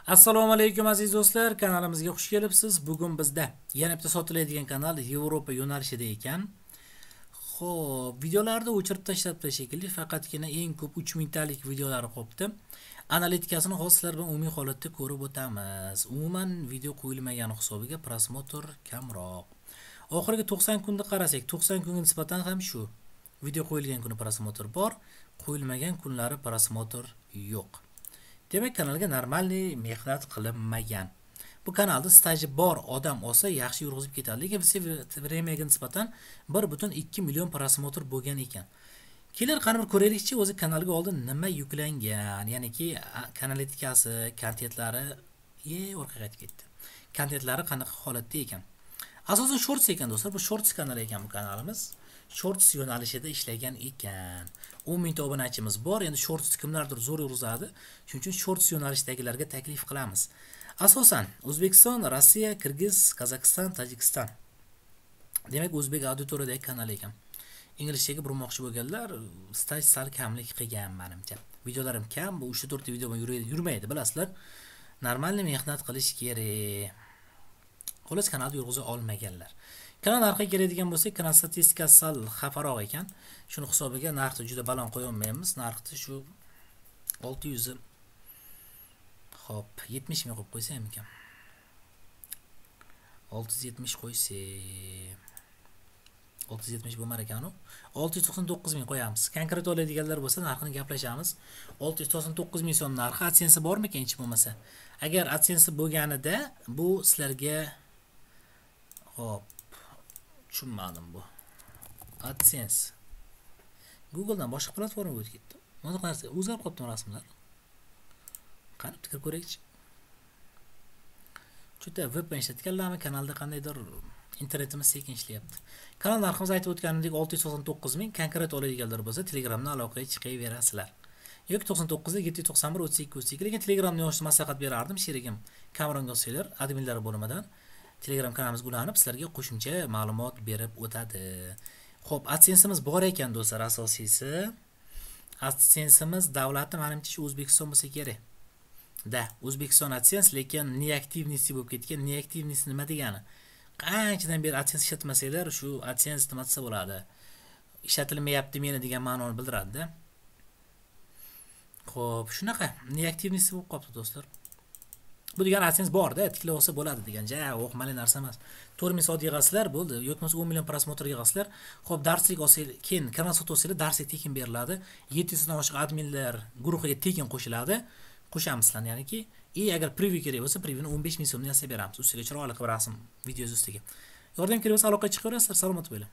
Assalomu alaykum aziz do'stlar, kanalimizga xush kelibsiz. Bugun bizda yana bitta sotiladigan kanal Yevropa yo'nalishida ekan. Xo'p, videolarni o'chirib tashlabdi shekilli, faqatgina eng ko'p 3000 talik videolari qolibdi. Analitikasini hozir sizlar bilan umumiy holatda ko'rib o'tamiz. Umuman video qo'yilmagani hisobiga prosmotr kamroq. Oxirgi 90 kunni qarasak, 90 kunga nisbatan ham shu. Video qo'yilgan kuni prosmotr bor, qo'yilmagan kunlari prosmotr yo'q. Demak, kanalga normalniy mehnat qilinmagan. Bu kanalda staji bor odam olsa yaxshi yurg'izib ketadi. Lekin vremyaga nisbatan 1.2 million prosmotr bo'lgan ekan. Kelar qani bir ko'raylikchi, o'zi kanalga oldin nima yuklangan, ya'niki kanalitikasi, kontentlari orqaga qaytib ketdi. Kontentlari qanaqa holatda ekan. Asosan shorts ekan do'stlar, bu shorts kanali ekan bu kanalimiz. Shorts yo'nalishida ishlagan ekan. 10 mingta obunachimiz bor. Endi shorts kimlardir zo'r yurg'izadi. Shuning uchun shorts yo'nalishidagilarga taklif qilamiz. Asosan O'zbekiston, Rossiya, Qirg'iz, Qozog'iston, Tojikiston. Demak, o'zbek auditoriyadagi kanal ekan. Inglizchaga burmoqchi bo'lganlar staj sal kamlik qilgan menimcha. Videolarim kam, bu 3-4 video bilan yurmaydi, bilasizlar. Normalniy mehnat qilish kerak. Xolos kanalni yurg'iza olmaganlar. Kanal narxiga keladigan bo'lsak, kanal statistikasi sal xafaroq ekan. Shuni hisobiga narxni juda baland qo'ya olmaymiz. Narxni shu 600 hop 70 ming qo'yib qo'ysam ekan. 670 qo'ysak 670 bo'lmar ekan u. 699 ming qo'yamiz. Konkret oladiganlar bo'lsa narxini gaplashamiz. 699 ming so'm narxi. AdSense bormi hech bo'lmasa? Agar AdSense bo'lganida bu sizlarga hop tushunmadim bu. AdSense Google'dan boshqa platformaga o'tib ketdi. Mana bu narsa o'zgarib qolibdi rasmlar. Qarab tikir ko'raychi. Juda VPN ishlatganlarmi, kanalda qandaydir internetimiz sekin ishlayapti. Kanal narximiz aytib o'tganimdek 699 ming. Konkret oladiganlar bo'lsa Telegramdan aloqaga chiqaverasizlar. Yoki 99 791 32 32. Lekin Telegramni yoshni maslahat berardim sherigim. Kamron Gosseler adminlari bo'limidan Telegram kanalimizga ulanib sizlarga qo'shimcha ma'lumot berib o'tadi. Xo'p, AdSense'imiz bor ekan do'stlar, asosiysi. AdSense'imiz davlatni menimcha shu O'zbekiston bo'lsa kerak. O'zbekiston AdSense, lekin neaktivnisi bo'lib ketgan. Neaktivnisi nima degani? Qanchadan beri AdSense ishlatmasanglar, shu AdSense nima desa bo'ladi? Ishlatilmayapti meni degan ma'noni bildiradi-da. Xo'p, shunaqa neaktivnisi bo'lib qolibdi do'stlar. Bu degan AdSense bor-da, tiklab olsa bo'ladi degan. O'qimali narsa emas. 4000 soat yig'asizlar bo'ldi. Yo'q bo'lmasa 10 million prosmotr yig'asizlar. Xo'p, darslik olsanglar, keyin kanal sotib olsanglar, darslik tekin beriladi. 700 dan oshiq adminlar guruhiga tekin qo'shiladi. Qo'shamiz sizlarni, ya'niki, agar preview kerak bo'lsa, previewni 15 ming so'mdan yasab beramiz. Ustiga chiroyli qilib rasm, video ustiga. Yordam kerak bo'lsa aloqaga chiqaverasizlar. Salomat bo'ling.